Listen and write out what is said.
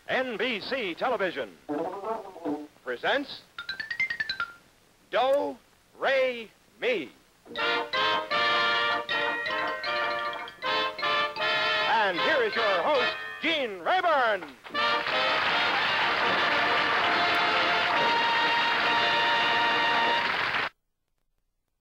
NBC Television presents Do, Re, Mi. And here is your host, Gene Rayburn.